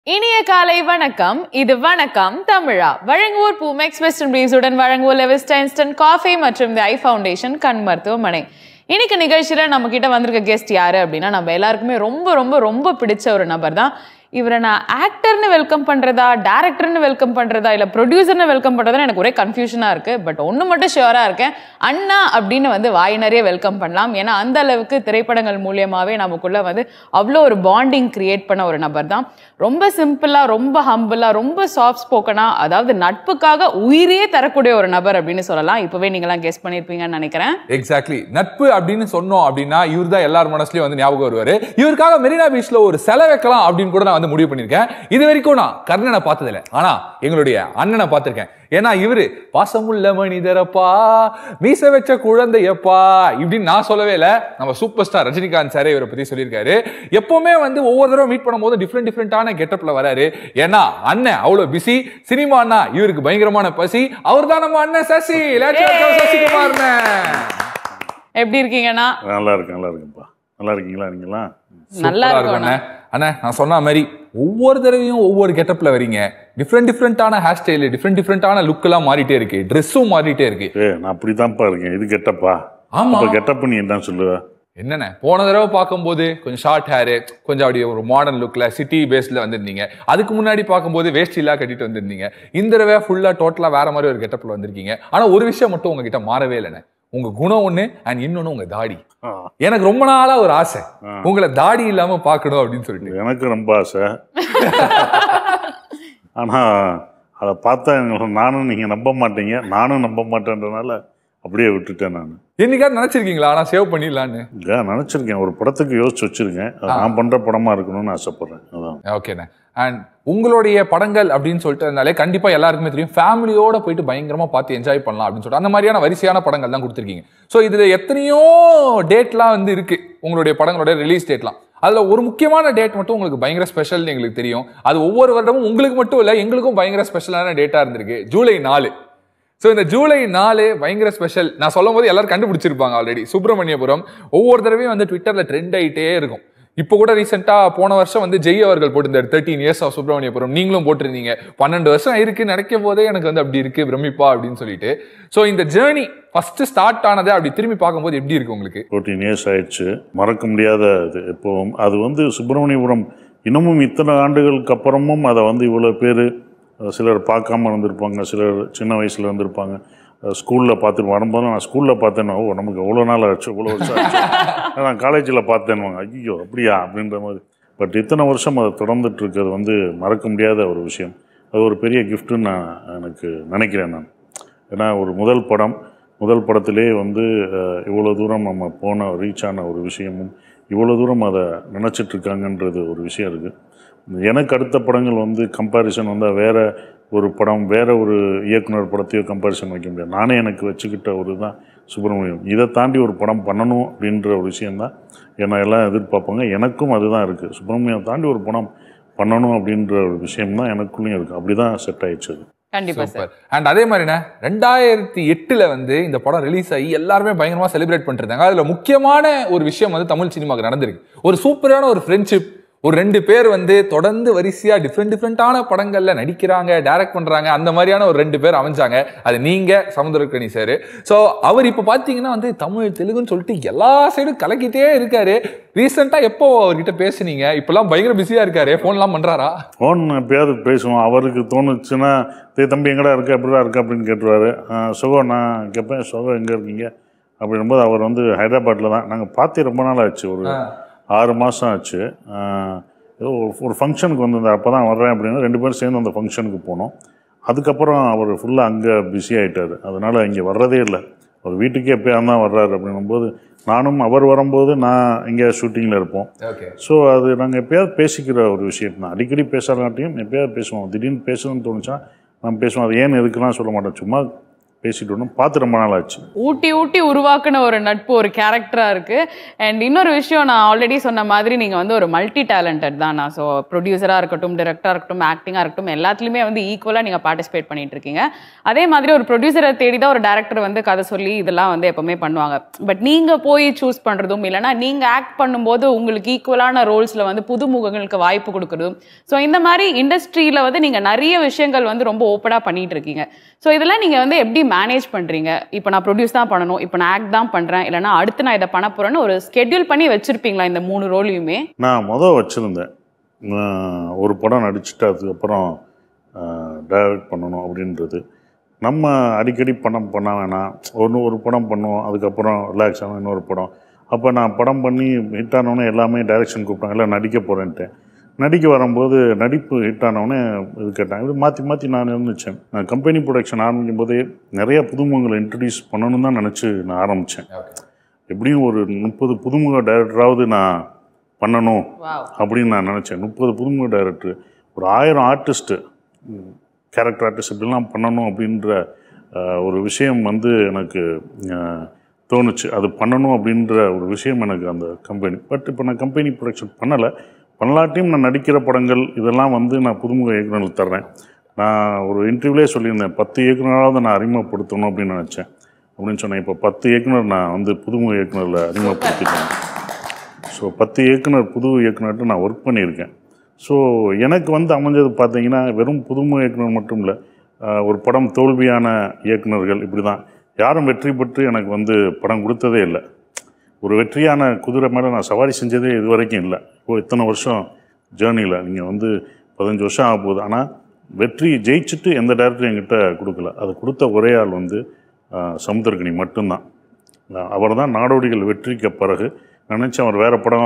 இனிய காலை வணக்கம். இது வணக்கம் தமிழா. வழங்குவோர் பூமெக்ஸ் வெஸ்டர்ன் பிரீஸுடன் வழங்குவோர் லெவிஸ்டா இன்ஸ்டன்ட் காஃபி மற்றும் தி ஐ ஃபவுண்டேஷன் கண் மருத்துவமனை. இன்னைக்கு நிகழ்ச்சியில நம்ம கிட்ட வந்திருக்க கெஸ்ட் யாரு அப்படின்னா, நம்ம எல்லாருக்குமே ரொம்ப ரொம்ப ரொம்ப பிடிச்ச ஒரு நபர் தான். இவரை நான் ஆக்டர்னு வெல்கம் பண்றதா, டைரக்டர்னு வெல்கம் பண்றதா, இல்ல ப்ரொடியூசர்னு வெல்கம் பண்றதா எனக்கு ஒரே கன்ஃபியூஷனா இருக்கு. பட் ஒன்று மட்டும் ஷியோரா இருக்கேன், அண்ணா அப்படின்னு வாய் நிறைய வெல்கம் பண்ணலாம். ஏன்னா அந்த அளவுக்கு திரைப்படங்கள் மூலியமாவே நமக்குள்ள அவ்வளோ ஒரு பாண்டிங் கிரியேட் பண்ண ஒரு நபர் தான். ரொம்ப சிம்பிளா, ரொம்ப ஹம்பிளா, ரொம்ப சாஃப்ட் ஸ்போக்கனா, அதாவது நட்புக்காக உயிரே தரக்கூடிய ஒரு நபர் அப்படின்னு சொல்லலாம். இப்பவே நீங்களாம் கெஸ் பண்ணிருப்பீங்கன்னு நினைக்கிறேன். எக்ஸாக்ட்லி. நட்பு அப்படின்னு சொன்னோம் அப்படின்னா இவர் தான் எல்லார் மனசுலயும் ஞாபகம் வருவாரு. இவருக்காக மெரினா பீச்ல ஒரு செலை வைக்கலாம் அப்படின்னு கூட நான் முடிவு பண்ணிருக்கேன். இது வரைக்கும் நான் கர்ணனை பார்த்ததில்ல, ஆனா எங்களுடைய அண்ணனை பார்த்திருக்கேன். ஏன்னா இவரு பாசமுள்ள மனிதரப்பா, மீச வச்ச குழந்தையப்பா இப்படின்னு நான் சொல்லவே இல்லை. நம்ம சூப்பர் ஸ்டார் ரஜினிகாந்த் சாரே இவரை பத்தி சொல்லியிருக்காரு. எப்பவுமே ஒவ்வொரு தடவை மீட் பண்ணும்போது டிஃப்ரெண்டான கெட்டப்ல வராரு. ஏன்னா அண்ணன் அவ்வளவு பிஸி. சினிமானா இவருக்கு பயங்கரமான பசி. அவர் தான் நம்ம அண்ணன் சசி. சசிகுமார். எப்படி இருக்கீங்கன்னா? நல்லா இருக்குப்பா. நல்லா இருக்கீங்களா? நீங்களா நல்லா இருக்கும் அண்ணா. நான் சொன்ன மாதிரி ஒவ்வொரு தடவையும் ஒவ்வொரு கெட்டப்ல வரீங்க. டிஃப்ரெண்டான ஹேர் ஸ்டைல், டிஃப்ரெண்டான லுக் எல்லாம் மாறிட்டே இருக்கு, ட்ரெஸ்ஸும் மாறிட்டே இருக்கு. நான் அப்படிதான்ப்பா இருக்கேன். இது கெட்டப்பா? ஆமா, கெட்டப் நீ என்ன சொல்லுவ? என்னண்ணே, போன தடவை பார்க்கும்போது கொஞ்சம் ஷார்ட் ஹேரு, கொஞ்சம் அப்படியே ஒரு மாடர்ன் லுக்ல சிட்டி பேஸ்ல வந்திருந்தீங்க. அதுக்கு முன்னாடி பார்க்கும்போது வேஸ்ட் எல்லாம் கட்டிட்டு வந்திருந்தீங்க. இந்த தடவை ஃபுல்லா டோட்டலா வேற மாதிரி ஒரு கெட்டப்ல வந்திருக்கீங்க. ஆனா ஒரு விஷயம் மட்டும் உங்ககிட்ட மாறவே இல்லைண்ணே. உங்க குணம் ஒண்ணு, அண்ட் இன்னொன்னு உங்க தாடி. எனக்கு ரொம்ப நாளா ஒரு ஆசை, உங்களை தாடி இல்லாம பாக்கணும் அப்படின்னு சொல்லிட்டு. எனக்கு ரொம்ப ஆசை. ஆனா அதை பார்த்தா நானும் நீங்க நம்ப மாட்டீங்க, நானும் நம்ப மாட்டேன்றனால அப்படியே விட்டுட்டேன். நான் என்னைக்காவது நினைச்சிருக்கீங்களா ஆனா சேவ் பண்ணிடலான்னு? நினைச்சிருக்கேன். ஒரு படத்துக்கு யோசிச்சு வச்சிருக்கேன். நான் பண்ற படமா இருக்கணும்னு ஆசைப்படுறேன். அதான். ஓகேண்ணே. அண்ட் உங்களுடைய படங்கள் அப்படின்னு சொல்லிட்டு இருந்தாலே கண்டிப்பா எல்லாருக்குமே தெரியும், ஃபேமிலியோட போயிட்டு பயங்கரமா பார்த்து என்ஜாய் பண்ணலாம் அப்படின்னு சொல்லிட்டு அந்த மாதிரியான வரிசையான படங்கள் தான் கொடுத்துருக்கீங்க. ஸோ இதுல எத்தனையோ டேட்லாம் இருக்கு உங்களுடைய படங்களோட ரிலீஸ் டேட்லாம். அதுல ஒரு முக்கியமான டேட் மட்டும் உங்களுக்கு பயங்கர ஸ்பெஷல்னு எங்களுக்கு தெரியும். அது ஒவ்வொரு வருடமும் உங்களுக்கு மட்டும் இல்லை, எங்களுக்கும் பயங்கர ஸ்பெஷலான டேட்டா இருந்திருக்கு. ஜூலை 4. ஸோ இந்த ஜூலை 4 பயங்கர ஸ்பெஷல். நான் சொல்லும் போது எல்லாரும் கண்டுபிடிச்சிருப்பாங்க ஆல்ரெடி. சுப்பிரமணியபுரம் ஒவ்வொரு தடவையும் ட்விட்டர்ல ட்ரெண்ட் ஆகிட்டே இருக்கும். இப்போ கூட ரீசெண்டா போன வருஷம் ஜெய் அவர்கள் போட்டிருந்தாரு 13 years ஆஃப் சுப்பிரமணியபுரம். நீங்களும் போட்டிருந்தீங்க. 12 வருஷம் இருக்கு நினைக்கும் போதே எனக்கு அப்படி இருக்கு பிரமிப்பா அப்படின்னு சொல்லிட்டு. ஸோ இந்த ஜேர்னி ஃபர்ஸ்ட் ஸ்டார்ட் ஆனதை அப்படி திரும்பி பார்க்கும்போது எப்படி இருக்கு உங்களுக்கு? 14 years ஆயிடுச்சு. மறக்க முடியாத இது. எப்பவும் அது சுப்பிரமணியபுரம் இன்னமும் இத்தனை ஆண்டுகளுக்கு அப்புறமும் அதை இவ்வளோ பேர், சிலர் பார்க்காம இருந்திருப்பாங்க, சிலர் சின்ன வயசுல இருந்திருப்பாங்க, ஸ்கூலில் பார்த்துட்டு வரும்போது நான் ஸ்கூலில் பார்த்தேன்னா நமக்கு எவ்வளோ நாள் ஆச்சு, இவ்வளோ வருஷம் ஆச்சு, நான் காலேஜில் பார்த்தேன்வாங்க. ஐயோ அப்படியா அப்படின்ற மாதிரி. பட் இத்தனை வருஷம் அதை தொடர்ந்துட்டு இருக்கிறது மறக்க முடியாத ஒரு விஷயம். அது ஒரு பெரிய கிஃப்ட்டுன்னு நான் எனக்கு நினைக்கிறேன். நான் ஏன்னா ஒரு முதல் படத்திலே இவ்வளோ தூரம் நம்ம ரீச் ஆன ஒரு விஷயமும் இவ்வளோ தூரம் அதை நினச்சிட்ருக்காங்கன்றது ஒரு விஷயம் இருக்குது. எனக்கு அடுத்த படங்கள் கம்பேரிசன் வேறு ஒரு படம், வேறு ஒரு இயக்குனர் படத்தையோ கம்பேரிசன் வைக்க முடியாது. நானே எனக்கு வச்சுக்கிட்ட ஒரு தான் சுப்பிரமணியம். இதை தாண்டி ஒரு படம் பண்ணணும் அப்படின்ற ஒரு விஷயந்தான் என்னை எல்லாம் எதிர்பார்ப்பாங்க. எனக்கும் அதுதான் இருக்குது. சுப்பிரமணியம் தாண்டி ஒரு படம் பண்ணணும் அப்படின்ற ஒரு விஷயம்தான் எனக்குள்ளேயும் இருக்குது. அப்படி தான் செட் ஆயிடுச்சு. கண்டிப்பா சார். அண்ட் அதே மாதிரினா 2008 இந்த படம் ரிலீஸ் ஆகி எல்லாருமே பயங்கரமா செலிப்ரேட் பண்ணிட்டு இருந்தாங்க. அதுல முக்கியமான ஒரு விஷயம் தமிழ் சினிமாவுக்கு நடந்திருக்கு. ஒரு சூப்பரான ஒரு ஃப்ரெண்ட்ஷிப். ஒரு 2 பேர் தொடர்ந்து வரிசையா டிஃப்ரெண்டான படங்கள்ல நடிக்கிறாங்க, டைரக்ட் பண்றாங்க. அந்த மாதிரியான ஒரு 2 பேர் அமைஞ்சாங்க. அது நீங்க, சமுத்திரக்கனி சார். ஸோ அவர் இப்ப பாத்தீங்கன்னா தமிழ் தெலுங்குன்னு சொல்லிட்டு எல்லா சைடும் கலக்கிட்டே இருக்காரு. ரீசெண்டா எப்போ அவர்கிட்ட பேசுனீங்க? இப்பெல்லாம் பயங்கர பிஸியா இருக்காரு. போன்லாம் பண்றாரா? போன் எப்பயாவது பேசுவோம். அவருக்கு தோணுச்சுன்னா தம்பி எங்கடா இருக்கு, எப்படிடா இருக்கு அப்படின்னு கேட்டுருவாரு. சுகம் நான் கேட்பேன், சுகம் எங்க இருக்கீங்க அப்படின்போது அவர் ஹைதராபாத்ல தான். நாங்கள் பார்த்து ரொம்ப நாள் ஆச்சு, ஒரு 6 மாதம் ஆச்சு. ஏதோ ஒரு ஃபங்க்ஷனுக்கு வந்திருந்தார். அப்போ தான் வர்றேன் அப்படின்னு 2 பேரும் சேர்ந்து அந்த ஃபங்க்ஷனுக்கு போனோம். அதுக்கப்புறம் அவர் ஃபுல்லாக அங்கே பிஸி ஆகிட்டார். அதனால் இங்கே வர்றதே இல்லை. அவர் வீட்டுக்கே எப்போயா தான் வர்றாரு அப்படின்னும்போது நானும் அவர் வரும்போது நான் இங்கே ஷூட்டிங்கில் இருப்போம். ஸோ அது நாங்கள் எப்போயாவது பேசிக்கிற ஒரு விஷயம் தான். அடிக்கடி பேசுகிறங்காட்டியும் எப்போயாவது பேசுவோம். திடீர்னு பேசணும்னு தோணுச்சா நான் பேசுவோம். அது ஏன்னு எதுக்குலாம் சொல்ல மாட்டோம். சும்மா பேசிட்டு வரணும். பார்த்து ரொம்ப நாள் ஆச்சு. ஊட்டி ஊட்டி உருவாக்குன ஒரு நட்பு ஒரு கேரக்டரா இருக்கு. அண்ட் இன்னொரு விஷயம், நான் ஆல்ரெடி சொன்ன மாதிரி நீங்க வந்து ஒரு மல்டி டேலண்டட் தான். நான் ஸோ ப்ரொடியூசரா இருக்கட்டும், டைரக்டரா இருக்கட்டும், ஆக்டிங்கா இருக்கட்டும், எல்லாத்துலயுமே வந்து ஈக்குவலா நீங்க பார்ட்டிசிபேட் பண்ணிட்டு இருக்கீங்க. அதே மாதிரி ஒரு ப்ரொடியூசரை தேடி தான் ஒரு டேரக்டர் வந்து கதை சொல்லி இதெல்லாம் வந்து எப்பவுமே பண்ணுவாங்க. பட் நீங்க போய் சூஸ் பண்றதும் இல்லைன்னா நீங்க ஆக்ட் பண்ணும்போது உங்களுக்கு ஈக்குவலான ரோல்ஸ்ல வந்து புதுமுகங்களுக்கு வாய்ப்பு கொடுக்கறதும், ஸோ இந்த மாதிரி இண்டஸ்ட்ரியில வந்து நீங்க நிறைய விஷயங்கள் வந்து ரொம்ப ஓப்பனா பண்ணிட்டு இருக்கீங்க. ஸோ இதெல்லாம் நீங்க வந்து எப்படி மேனேஜ் பண்றீங்க? இப்போ நான் ப்ரொடியூஸ் தான் பண்ணணும், இப்போ நான் ஆக்ட் தான் பண்றேன், இல்லைன்னா அடுத்து நான் இதை பண்ண போறேன்னு ஒரு ஸ்கெட்யூல் பண்ணி வச்சிருப்பீங்களா இந்த 3 ரோலையுமே? நான் வச்சிருந்தேன். ஒரு படம் நடிச்சுட்டு அதுக்கப்புறம் டைரக்ட் பண்ணணும் அப்படின்றது. நம்ம அடிக்கடி படம் பண்ண வேணாம், ஒரு படம் பண்ணுவோம், அதுக்கப்புறம் ரிலாக்ஸ் ஆகணும் இன்னொரு படம். அப்போ நான் படம் பண்ணி ஹிட் ஆனோடனே எல்லாமே டைரக்ஷன் கூப்பிட்டாங்க, எல்லாம் நடிக்க போகிறேன்ட்டு. நடிக்க வரும்போது நடிப்பு ஹிட் ஆனவுடனே இது கேட்டாங்க. இது மாற்றி மாற்றி நான் இருந்துச்சேன். நான் கம்பெனி ப்ரொடக்ஷன் ஆரம்பிக்கும் போதே நிறைய புதுமுகங்களை இன்ட்ரடியூஸ் பண்ணணும்னு தான் நினச்சி நான் ஆரம்பித்தேன். எப்படியும் ஒரு 30 புதுமுக டைரக்டராவது நான் பண்ணணும் அப்படின்னு நான் நினச்சேன். 30 புதுமுக டைரக்டர், ஒரு 1000 ஆர்டிஸ்ட்டு, கேரக்டர் ஆர்டிஸ்ட் இப்படிலாம் பண்ணணும் அப்படின்ற ஒரு விஷயம் வந்து எனக்கு தோணுச்சு. அது பண்ணணும் அப்படின்ற ஒரு விஷயம் எனக்கு அந்த கம்பெனி. பட் இப்போ நான் கம்பெனி ப்ரொடக்ஷன் பண்ணலாட்டியும் நான் நடிக்கிற படங்கள் இதெல்லாம் வந்து நான் புதுமுக இயக்குநர்களுக்கு தர்றேன். நான் ஒரு இன்டர்வியூலே சொல்லியிருந்தேன், 10 இயக்குநராவது நான் அறிமுகப்படுத்தணும் அப்படின்னு நினச்சேன் அப்படின்னு சொன்னேன். இப்போ 10 இயக்குனர் நான் வந்து புதுமுக இயக்குநரில் அறிமுகப்படுத்திட்டேன். ஸோ 10 இயக்குனர் புது இயக்குனர்கிட்ட நான் ஒர்க் பண்ணியிருக்கேன். ஸோ எனக்கு வந்து அமைஞ்சது பார்த்தீங்கன்னா வெறும் புதுமுக இயக்குனர் மட்டும் இல்லை, ஒரு படம் தோல்வியான இயக்குநர்கள் இப்படி தான். யாரும் வெற்றி பெற்று எனக்கு வந்து படம் கொடுத்ததே இல்லை. ஒரு வெற்றியான குதிரை மேலே நான் சவாரி செஞ்சதே இது வரைக்கும் இல்லை. இப்போது இத்தனை வருஷம் ஜேர்னியில் நீங்கள் வந்து 15 வருஷம் ஆக போகுது. ஆனால் வெற்றி ஜெயிச்சுட்டு எந்த டேரக்டரும் என்கிட்ட கொடுக்கல. அது கொடுத்த ஒரே ஆள் வந்து சமுத்திரக்கனி மட்டும்தான். அவர் தான் நாடோடிகள் வெற்றிக்கு பிறகு நினச்சேன் அவர் வேறு படம்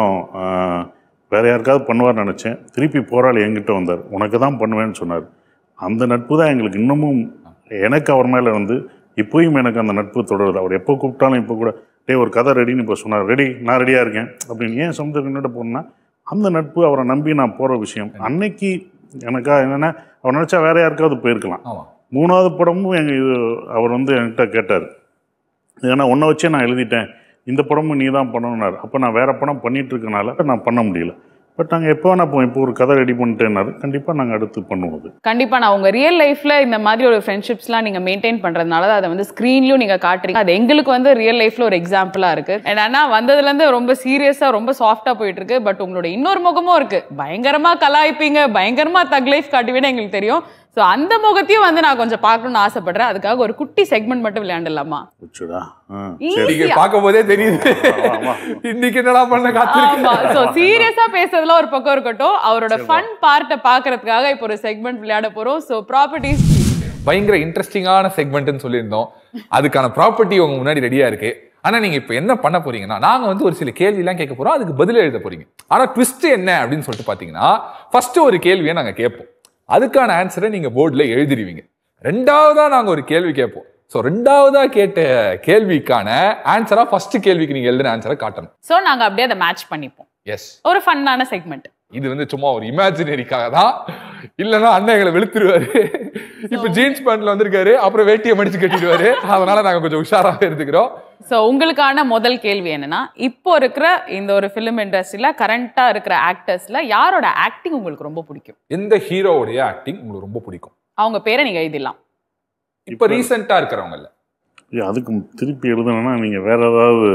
வேறு யாருக்காவது பண்ணுவார்னு நினச்சேன். திருப்பி போராளி என்கிட்ட வந்தார், உனக்கு தான் பண்ணுவேன்னு சொன்னார். அந்த நட்பு தான் எங்களுக்கு இன்னமும், எனக்கு அவர் மேலே வந்து இப்போயும் எனக்கு அந்த நட்பு தொடருது. அவர் எப்போ கூப்பிட்டாலும் இப்போ கூட ஒரு கதை ரெடின்னு இப்போ சொன்னார், ரெடி, நான் ரெடியாக இருக்கேன் அப்படின்னு. ஏன் சமுத்திரக்கனியோட போனேன்னா அந்த நட்பு, அவரை நம்பி நான் போகிற விஷயம். அன்னைக்கு எனக்கா என்னென்னா அவர் நினச்சா வேறு யாருக்காவது போயிருக்கலாம். 3வது படமும் அவர் வந்து என்கிட்ட கேட்டார், ஏன்னா உன்னை வச்சே நான் எழுதிட்டேன், இந்த படமும் நீ தான் பண்ணணுன்னாரு. அப்போ நான் வேறு படம் பண்ணிகிட்ருக்கனால நான் பண்ண முடியல. பட் நாங்கள் எப்போ வேணா இப்போ ஒரு கதை ரெடி பண்ணிட்டேன்னாரு, கண்டிப்பாக நாங்கள் அடுத்து பண்ணுவோம். கண்டிப்பாக நான் உங்கள் ரியல் லைஃப்பில் இந்த மாதிரி ஒரு ஃப்ரெண்ட்ஷிப்ஸ்லாம் நீங்கள் மெயின்டைன் பண்ணுறதுனால அதை வந்து ஸ்க்ரீன்லையும் நீங்கள் காட்டுறீங்க. அது எங்களுக்கு வந்து ரியல் லைஃப்பில் ஒரு எக்ஸாம்பிளாக இருக்குது. அண்ட் ஆனால் வந்ததுலேருந்து ரொம்ப சீரியஸாக ரொம்ப சாஃப்டாக போயிட்டுருக்கு. பட் உங்களோட இன்னொரு முகமும் இருக்குது, பயங்கரமாக கலாய்ப்பீங்க, பயங்கரமாக தக் லைஃப் காட்டுவீன்னு எங்களுக்கு தெரியும். ஸோ அந்த முகத்தையும் வந்து நான் கொஞ்சம் பார்க்கணும்னு ஆசைப்படுறேன். அதுக்காக ஒரு குட்டி செக்மெண்ட் மட்டும் விளையாண்டலாமா? பார்க்கும் போதே தெரியுது இன்னைக்கு என்னடா பண்ண காத்திருக்கேன். ஸோ சீரியஸா பேசுறதுல ஒரு பக்கம் இருக்கட்டும், அவரோட ஃபன் பார்ட்டை பார்க்கறதுக்காக இப்போ ஒரு செக்மெண்ட் விளையாட போறோம். ஸோ ப்ராப்பர்ட்டிஸ் பயங்கர இன்ட்ரெஸ்டிங்கான செக்மெண்ட்னு சொல்லியிருந்தோம். அதுக்கான ப்ராப்பர்ட்டி உங்க முன்னாடி ரெடியா இருக்கு. ஆனா நீங்க இப்ப என்ன பண்ண போறீங்கன்னா, நாங்க வந்து ஒரு சில கேள்வி எல்லாம் கேட்க போறோம், அதுக்கு பதில் எழுத போறீங்க. ஆனா ட்விஸ்ட் என்ன அப்படின்னு சொல்லிட்டு பாத்தீங்கன்னா, ஃபர்ஸ்ட் ஒரு கேள்வியை நாங்க கேட்போம், அதுக்கான ஆன்சரை நீங்க போர்டில் எழுதிடுவீங்க. 2வதா நாங்க ஒரு கேள்வி கேட்போம். ஸோ 2வதா கேட்ட கேள்விக்கான ஆன்சரா ஃபர்ஸ்ட் கேள்விக்கு நீங்க எழுதின ஆன்சரை காட்டணும். ஸோ நாங்க அப்படியே அதை மேட்ச் பண்ணிப்போம். எஸ், ஒரு ஃபன்னான செக்மெண்ட். இது வந்து சும்மா ஒரு இமேஜினரிக்காக தான், இல்லைன்னா அண்ணன் எங்களை வெளுத்துருவாரு. இப்ப ஜீன்ஸ் பேண்ட்ல வந்திருக்காரு, அப்புறம் வேட்டியை மடிச்சு கட்டிடுவாரு. அதனால நாங்க கொஞ்சம் உஷாராக எடுத்துக்கிறோம். ஸோ உங்களுக்கான முதல் கேள்வி என்னன்னா, இப்போ இருக்கிற இந்த ஒரு ஃபிலிம் இண்டஸ்ட்ரியில கரண்டா இருக்கிற ஆக்டர்ஸ்ல யாரோட ஆக்டிங் உங்களுக்கு ரொம்ப பிடிக்கும்? எந்த ஹீரோவுடைய ஆக்டிங் உங்களுக்கு ரொம்ப பிடிக்கும்? அவங்க பேரை நீங்க எழுதிடலாம். இப்ப ரீசெண்டா இருக்கிறவங்கல்ல. அதுக்கு திருப்பி எழுதணும்னா நீங்க வேற ஏதாவது,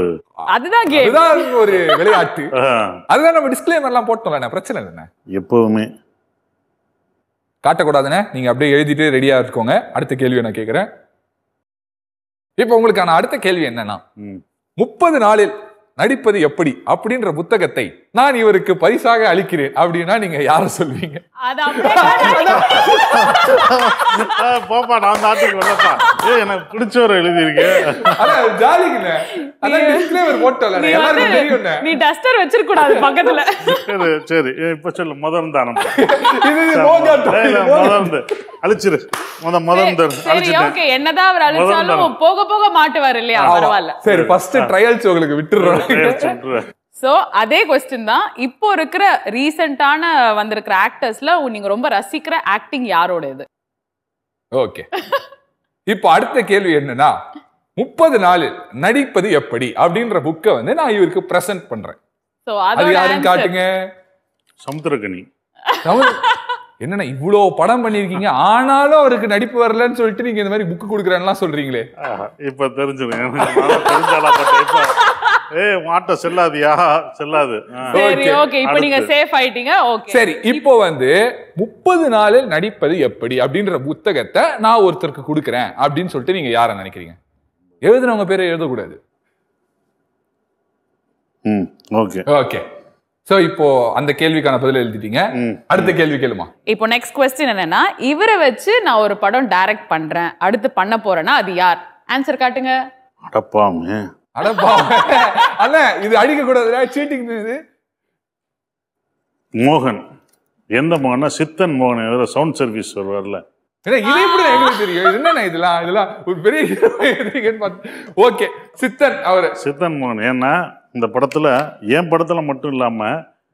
அதுதான் ஒரு விளையாட்டு. அதுதான் நம்ம டிஸ்க்ளைமர்லாம் போட்டோம்ல, பிரச்சனை இல்லைண்ணே. எப்பவுமே காட்டக்கூடாதுண்ணே. நீங்க அப்படியே எழுதிட்டு ரெடியா இருக்கோங்க. அடுத்த கேள்வியை நான் கேட்கிறேன். இப்ப உங்களுக்கான அடுத்த கேள்வி என்னன்னா, 30 நாளில் நடிப்பது எப்படி அப்படின்ற புத்தகத்தை நான் இவருக்கு பரிசாக அளிக்கிறேன் அப்படின்னா நீங்க யார சொல்வீங்க? பாப்பா நான் நாட்டுக்கு வரப்பா, எனக்கு பிடிச்சவரை எழுதியிருக்கேன். நீ டஸ்டர் வச்சிருக்க கூடாது பக்கத்துல. சரி இப்ப சொல்லு, முதல் தானம் அழிச்சிரு. என்னதான் அவர் அழிச்சாலும் போக போக மாட்டுவார் இல்லையா? பரவாயில்ல. சரி, ஃபர்ஸ்ட் ட்ரையல்ஸ் உங்களுக்கு விட்டுறோம். சோ அதே क्वेश्चन தான். இப்போ இருக்கிற ரீசன்ட்டான வந்திருக்கிற ஆக்டர்ஸ்ல நீங்க ரொம்ப ரசிக்கிற ஆக்டிங் யாரோட இது? ஓகே, இப்போ அடுத்த கேள்வி என்னன்னா 30 நாளில் நடிப்பது எப்படி அப்படின்ற புக்கை வந்து நான் இவருக்கு பிரசன்ட் பண்றேன். அது யாருன்னு காட்டுங்க. சமுத்திரக்கனி. என்னன்னா இவ்வளோ படம் பண்ணிருக்கீங்க, ஆனாலும் அவருக்கு நடிப்பு வரலன்னு சொல்லிட்டு நீங்க இந்த மாதிரி புக்கு கொடுக்குறேன்னா சொல்றீங்களே. இப்ப தெரிஞ்சிருக்கேன். மாட்ட செல்லாதியா செல்லாது. சரி, ஓகே, இப்போ நீங்க சேஃப் ஆயிட்டீங்க. ஓகே, சரி, இப்போ வந்து 30 நாளில் நடிப்பது எப்படி அப்படின்ற புத்தகத்தை நான் ஒருத்தருக்கு கொடுக்குறேன் அப்படின்னு சொல்லிட்டு நீங்க யாரை நினைக்கிறீங்க? எழுதுனவங்க பேரை எழுதக்கூடாது. Okay okay. சோ இப்போ அந்த கேள்விக்கான பதில் எழுதிட்டீங்க. அடுத்த கேள்வி கேளுமா. இப்போ நெக்ஸ்ட் क्वेश्चन என்னன்னா, இவரை வச்சு நான் ஒரு படம் டைரக்ட் பண்றேன், அடுத்து பண்ண போறேன்னா அது யார்? ஆன்சர் காட்டுங்க. அடப்பாமே. அண்ணா இது அடிக்க கூடாதுடா, சீட்டிங் இது. மோகன். எந்த மோகனா? சித்தன் மோகன். ஏதோ சவுண்ட் சர்வீஸ் வருவார்ல. இது எப்படி எங்களுக்கு தெரியும்? என்னண்ணா இதெல்லாம் ஒரு பெரிய. ஓகே, சித்தன். அவரு சித்தன் மோகன். ஏன்னா இந்த படத்துல என் படத்துல மட்டும் இல்லாம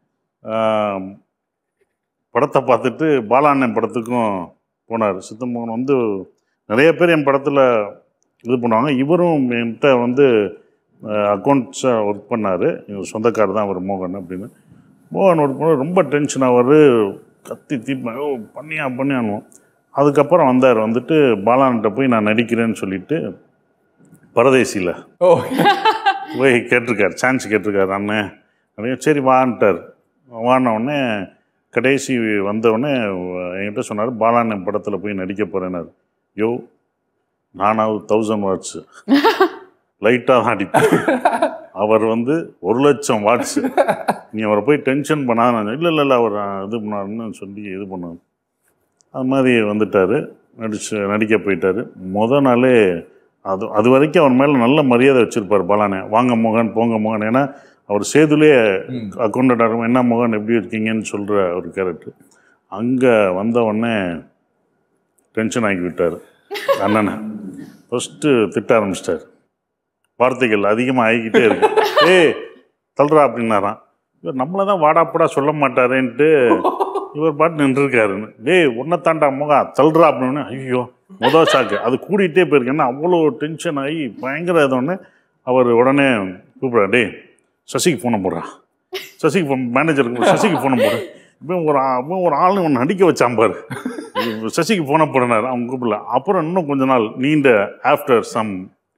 படத்தை பார்த்துட்டு பாலாண்ணன் படத்துக்கும் போனார். சித்தன் மோகன் வந்து நிறைய பேர் என் படத்துல இது பண்ணுவாங்க. இவரும் என்கிட்ட வந்து அக்கௌண்ட்ஸாக ஒர்க் பண்ணார். இவர் சொந்தக்காரர் தான் அவர் மோகன் அப்படின்னு. மோகன் ஒர்க் பண்ண ரொம்ப டென்ஷன் ஆவார், கத்தி தீப்பேன், பண்ணியானுவோம். அதுக்கப்புறம் வந்தார். வந்துட்டு பாலான்கிட்ட போய் நான் நடிக்கிறேன்னு சொல்லிட்டு பரதேசியில் போய் கேட்டிருக்காரு, சான்ஸ் கேட்டிருக்காரு அண்ணன் அப்படின்னு. சரி வான்ட்டார். வானவுடனே கடைசி வந்தவுடனே என்கிட்ட சொன்னார், பாலாண்ணன் படத்தில் போய் நடிக்க போகிறேன்னாரு. யோ நானாவது 1000 வாட்ஸு லைட்டாக தான் அடிப்பேன், அவர் வந்து 1,00,000 வாட்ஸு. நீ அவரை போய் டென்ஷன் பண்ணாத. இல்லை அவர் இது பண்ணாருன்னு சொல்லி இது பண்ணார். அது மாதிரி வந்துட்டார், நடிக்க போயிட்டார். நாளே அது வரைக்கும் அவர் மேலே நல்ல மரியாதை வச்சுருப்பார் பாலானே. வாங்க மோகன், போங்க மோகன். ஏன்னா அவர் சேதுலேயே அக்கௌண்டட் ஆகும். என்ன மோகன் எப்படி இருக்கீங்கன்னு சொல்கிற ஒரு கேரக்டர். அங்கே வந்த உடனே டென்ஷன் ஆக்கி விட்டார் அண்ணனை. ஃபஸ்ட்டு திட்ட ஆரம்பிச்சிட்டார். வார்த்தைகள் அதிகமாக ஆகிக்கிட்டே இருக்கு. தள்ளுறா அப்படின்னாரான். இவர் நம்மளை தான் வாடாப்படா சொல்ல மாட்டாரேன்ட்டு இவர் பாட்டு நின்றுருக்காருன்னு. ஒன்றை தாண்டா மோகா தள்ளுறா அப்படின்னு. ஐயோ சாக்கு அது கூடிகிட்டே போயிருக்கு. ஏன்னா அவ்வளோ டென்ஷன் ஆகி பயங்கர இதோடனே அவர் உடனே கூப்பிட்றா, சசிக்கு ஃபோனை போடுறா, சசிக்கு மேனேஜருக்கு சசிக்கு ஃபோனை போடு. இப்போ ஒரு ஆள் ஒன்று நடிக்க வச்சான் பாரு, சசிக்கு ஃபோனை போடுனார். அவங்க கூப்பிடல. அப்புறம் இன்னும் கொஞ்ச நாள் நீண்ட after some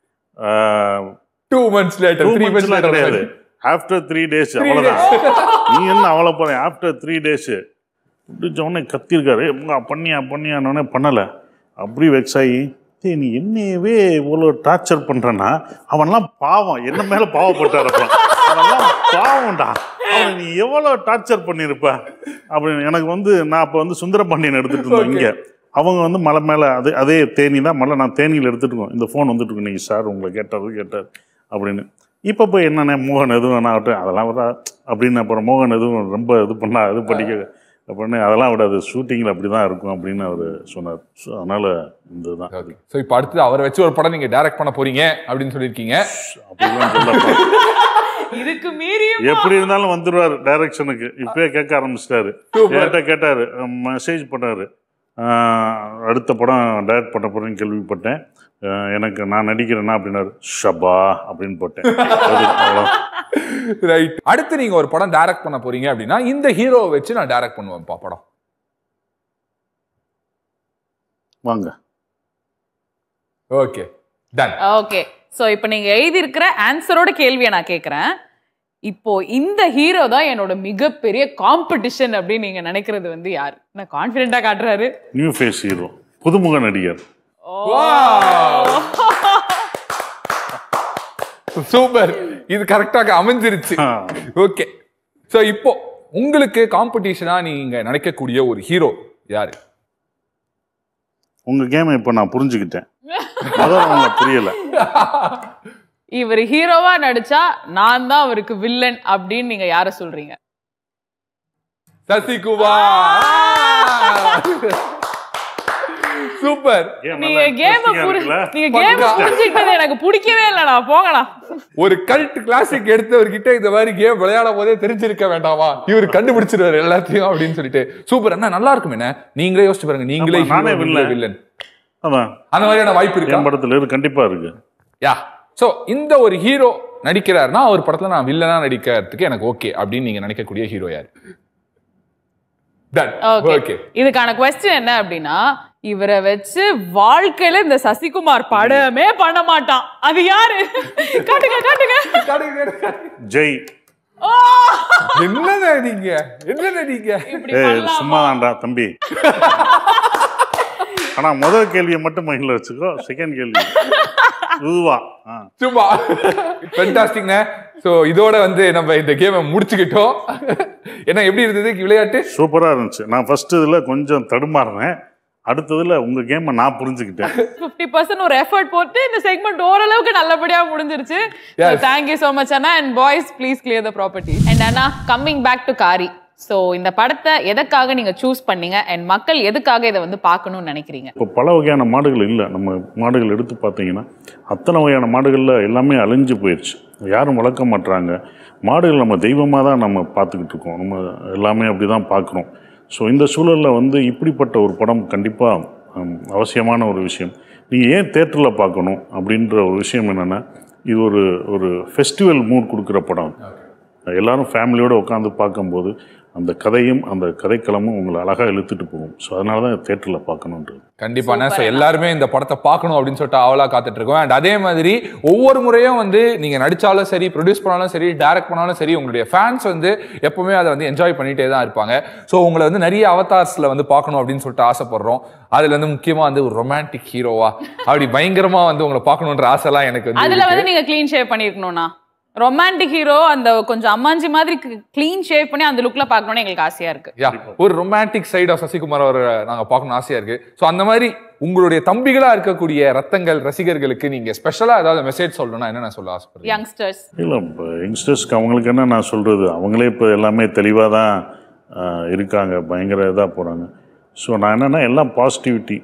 2 months later, 3 months கிடையாது, ஆஃப்டர் 3 days. அவ்வளோதான். நீ என்ன அவ்வளோ போற? ஆஃப்டர் 3 days பிடிச்ச உடனே கத்திருக்காரு. பண்ணியானோடனே பண்ணலை. அப்படி வெக்ஸ் ஆகி, நீ என்னையவே இவ்வளோ டார்ச்சர் பண்ணுறேன்னா அவன்லாம் பாவம், என்ன மேலே பாவப்பட்டாரப்ப, அவன்லாம் பாவம்டா, அவன் நீ எவ்வளோ டார்ச்சர் பண்ணியிருப்ப அப்படின்னு. எனக்கு வந்து நான் அப்போ வந்து சுந்தரபாண்டியன் எடுத்துகிட்டு இருந்தோம் இங்கே. அவங்க வந்து மலை மேலே அதே தேனி தான் மலை. நான் தேனியில் எடுத்துகிட்டு இருக்கோம். இந்த ஃபோன் வந்துட்டு இருக்கோம், நீங்கள் சார் உங்களை கேட்டார் அப்படின்னு. இப்போ போய் என்னண்ணே மோகன் எதுவும் வேணா அதெல்லாம் விடா அப்படின்னு. அப்புறம் மோகன் எதுவும் ரொம்ப இது பண்ணா இது படிக்க அப்படின்னு அதெல்லாம் விடாது, ஷூட்டிங்கில் அப்படி தான் இருக்கும் அப்படின்னு அவர் சொன்னார். ஸோ அதனால் இந்த தான். ஸோ இப்போ அடுத்து அவரை வச்சு ஒரு படம் நீங்கள் டைரக்ட் பண்ண போறீங்க அப்படின்னு சொல்லியிருக்கீங்க. அப்படிலாம் சொல்லப்பா, இதுக்கு மீறி எப்படி இருந்தாலும் வந்துடுவார் டைரக்ஷனுக்கு. இப்போயே கேட்க ஆரம்பிச்சிட்டாரு. கேட்டார், மெசேஜ் பண்ணார், அடுத்த படம் டைரக்ட் பண்ண போகிறேன்னு கேள்விப்பட்டேன், எனக்கு நான் நடிக்கிறேன்னா அப்படின்னாரு. ஷபா அப்படின்னு போட்டேன். ரைட். அடுத்து நீங்க ஒரு படம் டைரக்ட் பண்ண போறீங்க அப்படின்னா இந்த ஹீரோவை வச்சு நான் டைரக்ட் பண்ணுவேன்ப்பா படம். வாங்க. Okay, ton. ஓகே, சோ இப்போ நீங்க எழுதி இருக்கிற ஆன்சரோட கேள்வியை நான் கேட்கிறேன். இப்போ இந்த ஹீரோ தான் என்னோட மிகப்பெரிய காம்படிஷன் அப்படின்னு நீங்க நினைக்கிறது வந்து யாரு? நான் கான்ஃபிடென்ட்டா காட்டுறாரு. நியூ ஃபேஸ் ஹீரோ, புதுமுக நடிகர். சூப்பர், இது கரெக்டாக அமைஞ்சிருச்சு. ஓகே, சோ இப்போ உங்களுக்கு காம்படிஷனா நீங்க நினைக்கக்கூடிய ஒரு ஹீரோ யாரு? உங்க கேம் இப்ப நான் புரிஞ்சுக்கிட்டேன், அதான் புரியல. இவர் ஹீரோவா நடிச்சா நான் தான் அவருக்கு வில்லன் அப்படின்னு நீங்க யார சொல்றீங்க? சசிகுமார். சூப்பர். நீங்க கேம் புரிஞ்சுக்கிட்டது எனக்கு பிடிக்கவே இல்லடா, போங்கடா. ஒரு கல்ட் கிளாசிக் எடுத்தவர்கிட்ட இந்த மாதிரி கேம் விளையாடும் போதே தெரிஞ்சிருக்க வேண்டாமா, இவர் கண்டுபிடிச்சிருவாரு எல்லாத்தையும் அப்படின்னு சொல்லிட்டு. சூப்பர் அண்ணா, நல்லா இருக்கும். என்ன நீங்களே யோசிச்சு பாருங்க, நீங்களே வில்லன். அதான் அந்த மாதிரியான வாய்ப்பு இருக்கு என் படத்துல இருக்கு, கண்டிப்பா இருக்கு. யா சோ இந்த ஒரு ஹீரோ நடிக்கிறாருன்னா ஒரு படத்துல நான் வில்லனா நடிக்கிறதுக்கு எனக்கு ஓகே அப்படின்னு நீங்க நினைக்கக்கூடிய ஹீரோ யாரு? ஓகே, இதுக்கான क्वेश्चन என்ன அப்படின்னா, இவரை வச்சு வாழ்க்கையில இந்த சசிகுமார் படமே பண்ண மாட்டான், அது யாரு? காட்டுங்க காட்டுங்க. ஜெய். என்ன நீங்க சும்மா தான்டா தம்பி. ஆனா முதல் கேள்வியை மட்டும் மைண்ட்ல வச்சுக்கோ, செகண்ட் கேள்வி இதுவா சும்மா. ஃபேண்டாஸ்டிக்ண்ணே. ஸோ இதோட வந்து நம்ம இந்த கேமை முடிச்சுக்கிட்டோம். ஏன்னா எப்படி இருந்தது விளையாட்டு? சூப்பரா இருந்துச்சு. நான் ஃபர்ஸ்ட் இதுல கொஞ்சம் தடுமாறுறேன், அடுத்ததுல உங்க கேமை நான் புரிஞ்சுக்கிட்டேன். 50% ஒரு எஃபர்ட் போட்டு இந்த செக்மெண்ட் ஓரளவுக்கு நல்லபடியா முடிஞ்சிருச்சு. தேங்க் யூ so much அண்ணா. and boys please clear the property. and அண்ணா, coming back to Kaari, so இந்த படத்தை எதற்காக நீங்க சூஸ் பண்ணீங்க அண்ட் மக்கள் எதுக்காக இதை வந்து பார்க்கணும்னு நினைக்கிறீங்க? இப்போ பல வகையான மாடுகள் இல்லை. நம்ம மாடுகள் எடுத்து பார்த்தீங்கன்னா அத்தனை வகையான மாடுகளில் எல்லாமே அழிஞ்சு போயிடுச்சு, யாரும் வளர்க்க மாட்டுறாங்க. மாடுகள் நம்ம தெய்வமாக தான் நம்ம பார்த்துக்கிட்டு இருக்கோம், நம்ம எல்லாமே அப்படி தான் பார்க்குறோம். ஸோ இந்த சூழலில் வந்து இப்படிப்பட்ட ஒரு படம் கண்டிப்பாக அவசியமான ஒரு விஷயம். நீங்கள் ஏன் தேட்டரில் பார்க்கணும் அப்படின்ற ஒரு விஷயம் என்னென்னா, இது ஒரு ஃபெஸ்டிவல் மூட் கொடுக்குற படம். எல்லாரும் ஃபேமிலியோடு உட்காந்து பார்க்கும்போது அந்த கதையும் அந்த கதைக்களமும் உங்களை அழகாக இழுத்துட்டு போகும். ஸோ அதனால தான் தேட்டரில் பார்க்கணுன்றது. கண்டிப்பாண்ணே. ஸோ எல்லாருமே இந்த படத்தை பார்க்கணும் அப்படின்னு சொல்லிட்டு அவளாக காத்துட்டு இருக்கோம். அண்ட் அதே மாதிரி ஒவ்வொரு முறையும் வந்து நீங்கள் நடித்தாலும் சரி, ப்ரொடியூஸ் பண்ணாலும் சரி, டைரக்ட் பண்ணாலும் சரி, உங்களுடைய ஃபேன்ஸ் வந்து எப்பவுமே அதை வந்து என்ஜாய் பண்ணிகிட்டே தான் இருப்பாங்க. ஸோ உங்களை வந்து நிறைய அவதார்ஸில் வந்து பார்க்கணும் அப்படின்னு சொல்லிட்டு ஆசைப்படுறோம். அதில் வந்து முக்கியமாக வந்து ஒரு ரொமான்டிக் ஹீரோவா அப்படி பயங்கரமாக வந்து உங்களை பார்க்கணுன்ற ஆசைலாம் எனக்கு வந்து. அதில் வந்து நீங்கள் க்ளீன் ஷேவ் பண்ணியிருக்கணும்ண்ணா. ரொமான்டிக் ஹீரோ அந்த கொஞ்சம் அம்மாஞ்சி மாதிரி க்ளீன் ஷேவ் பண்ணி அந்த லுக்ல பார்க்கணும்னு எங்களுக்கு ஆசையா இருக்கு. ஒரு ரொமான்டிக் சைடு ஆஃப் சசிகுமார் அவர் நாங்க பார்க்கணும் ஆசையா இருக்கு. ஸோ அந்த மாதிரி உங்களுடைய தம்பிகளா இருக்கக்கூடிய ரத்தங்கள் ரசிகர்களுக்கு நீங்க ஸ்பெஷலா ஏதாவது மெசேஜ் சொல்லணும்னா என்ன சொல்ல ஆசைப்படுறீங்க? யங்ஸ்டர்ஸ் இல்லை, இப்போ யங்ஸ்டர்ஸ்க்கு அவங்களுக்கு என்ன நான் சொல்றது, அவங்களே இப்போ எல்லாமே தெளிவாக தான் இருக்காங்க, பயங்கர இதாக போகிறாங்க. ஸோ நான் என்னென்னா எல்லாம் பாசிட்டிவிட்டி,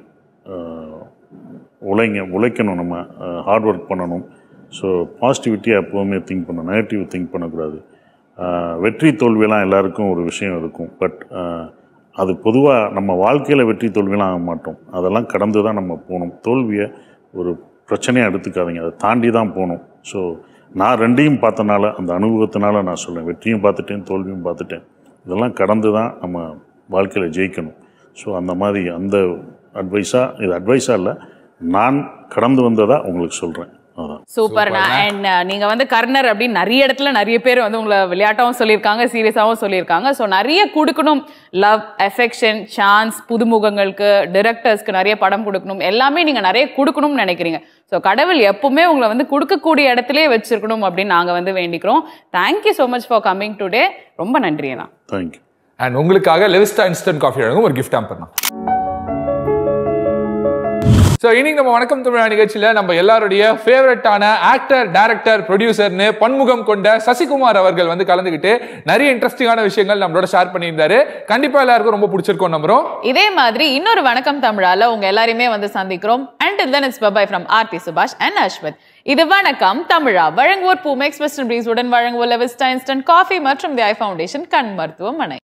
உழைக்கணும், நம்ம ஹார்ட் ஒர்க் பண்ணணும். ஸோ பாசிட்டிவிட்டியாக எப்போவுமே திங்க் பண்ணணும், நெகட்டிவ் திங்க் பண்ணக்கூடாது. வெற்றி தோல்வியெல்லாம் எல்லாருக்கும் ஒரு விஷயம் இருக்கும், பட் அது பொதுவாக நம்ம வாழ்க்கையில் வெற்றி தோல்வியெல்லாம் ஆக மாட்டோம், அதெல்லாம் கடந்து தான் நம்ம போகணும். தோல்வியை ஒரு பிரச்சனையாக எடுத்துக்காதீங்க, அதை தாண்டி தான் போகணும். ஸோ நான் ரெண்டையும் பார்த்தனால, அந்த அனுபவத்தினால நான் சொல்கிறேன், வெற்றியும் பார்த்துட்டேன், தோல்வியும் பார்த்துட்டேன். இதெல்லாம் கடந்து தான் நம்ம வாழ்க்கையில் ஜெயிக்கணும். ஸோ அந்த மாதிரி அந்த அட்வைஸாக, இது அட்வைஸாக இல்லை, நான் கடந்து வந்ததாக உங்களுக்கு சொல்கிறேன். சூப்பர்ண்ணா. அண்ட் நீங்க வந்து கர்னர் அப்படின்னு நிறைய இடத்துல நிறைய பேர் வந்து உங்களை விளையாட்டாவும் சொல்லியிருக்காங்க, சீரியஸாகவும் சொல்லியிருக்காங்க. ஸோ நிறைய கொடுக்கணும், லவ், அஃபெக்ஷன், சான்ஸ், புதுமுகங்களுக்கு, டிரெக்டர்ஸ்க்கு நிறைய படம் கொடுக்கணும், எல்லாமே நீங்க நிறைய கொடுக்கணும்னு நினைக்கிறீங்க. ஸோ கடவுள் எப்பவுமே உங்களை வந்து கொடுக்கக்கூடிய இடத்துலயே வச்சிருக்கணும் அப்படின்னு நாங்க வந்து வேண்டிக்கிறோம். Thank you so much for coming today. ரொம்ப நன்றி அண்ணா. தேங்க்யூ. அண்ட் உங்களுக்காக லெவிஸ்டா இன்ஸ்டன்ட் காஃபி வழங்கும் ஒரு கிஃப்ட் ஆம்பர்னா. ஸோ இன்னைக்கு நம்ம வணக்கம் தமிழா நிகழ்ச்சியில் நம்ம எல்லாருடைய ஃபேவரட்டான ஆக்டர், டைரக்டர், ப்ரொடியூசர்னு பன்முகம் கொண்ட சசிகுமார் அவர்கள் வந்து கலந்துக்கிட்டு நிறைய இன்ட்ரெஸ்டிங்கான விஷயங்கள் நம்மளோட ஷேர் பண்ணியிருந்தாரு. கண்டிப்பா எல்லாருக்கும் ரொம்ப பிடிச்சிருக்கோம் நம்புறோம். இதே மாதிரி இன்னொரு வணக்கம் தமிழால உங்க எல்லாரையுமே வந்து சந்திக்கிறோம். Until then it's bye from Aarthi சுபாஷ் and அஸ்வத். இது வணக்கம் தமிழா. வழங்குவோர் பூமெக்ஸ் வெஸ்டர்ன் பிரீஸ் உடன் வழங்குவோர் லெவிஸ்டா இன்ஸ்டன்ட் காஃபி மற்றும் தி ஐ ஃபவுண்டேஷன் கண் மருத்துவமனை.